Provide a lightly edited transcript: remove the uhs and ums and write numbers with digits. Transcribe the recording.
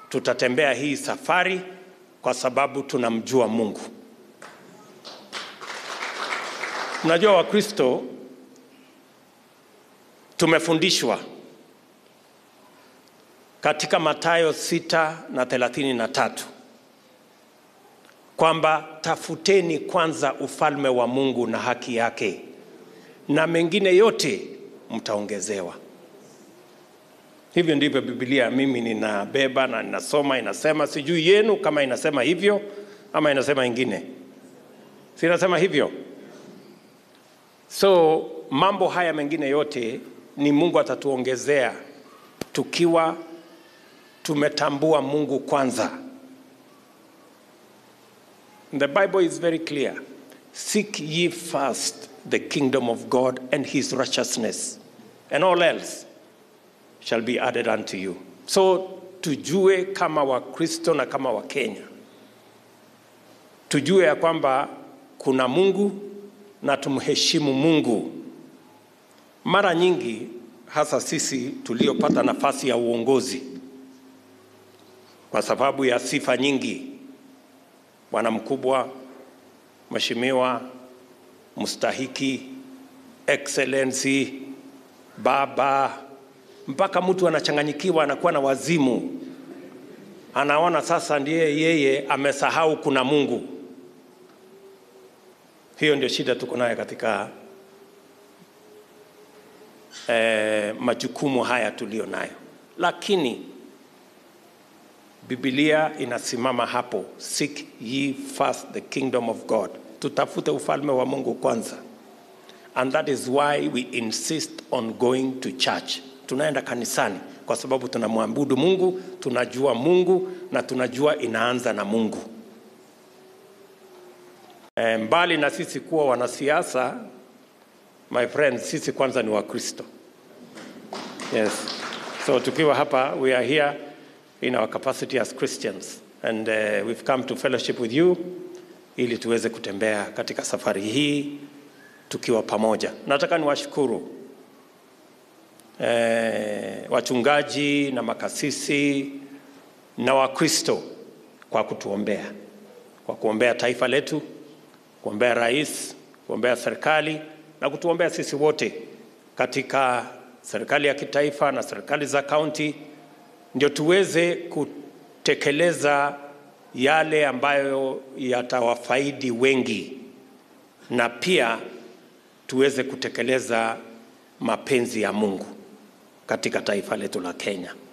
tutatembea hii safari kwa sababu tunamjua Mungu. Mnajua Wakristo tumefundishwa katika Mathayo 6:33 kwamba tafuteni kwanza ufalme wa Mungu na haki yake, na mengine yote mtaongezewa. Hivyo ndivyo Biblia mimi ninabeba na ninasoma, inasema. Sijui yenu kama inasema hivyo ama inasema ingine. Si inasema hivyo? So mambo haya mengine yote ni Mungu atatuongezea tukiwa tumetambua Mungu kwanza. The Bible is very clear. Seek ye first the kingdom of God and his righteousness, and all else shall be added unto you. So tujue kama Wakristo na kama Wakenya, tujue ya kwamba kuna Mungu na tumheshimu Mungu. Mara nyingi hasa sisi tuliopata nafasi ya uongozi, kwa sababu ya sifa nyingi, bwana mkubwa, mheshimiwa, mustahiki, excellency, baba, mpaka mtu anachanganyikiwa, anakuwa na wazimu, anaona sasa ndiye yeye amesahau kuna Mungu. Hiyo ndio shida tuko nayo katika majukumu haya tulio nayo. Lakini Biblia inasimama hapo, seek ye first the kingdom of God. Tutafute ufalme wa Mungu kwanza. And that is why we insist on going to church. Tunaenda kanisani kwa sababu tunamwabudu Mungu, tunajua Mungu na tunajua inaanza na Mungu. Mbali na sisi kuwa wanasiasa, my friends, sisi kwanza ni Wakristo. Yes. So tukiwa hapa, we are here in our capacity as Christians, and we've come to fellowship with you ili tuweze kutembea katika safari hii tukiwa pamoja. Nataka niwashukuru wachungaji na makasisi na Wakristo kwa kutuombea, kwa kuombea taifa letu, kuombea rais, kuombea serikali na kutuombea sisi wote katika serikali ya kitaifa na serikali za kaunti, ndio tuweze kutekeleza yale ambayo yatawafaidi wengi, na pia tuweze kutekeleza mapenzi ya Mungu katika taifa letu la Kenya.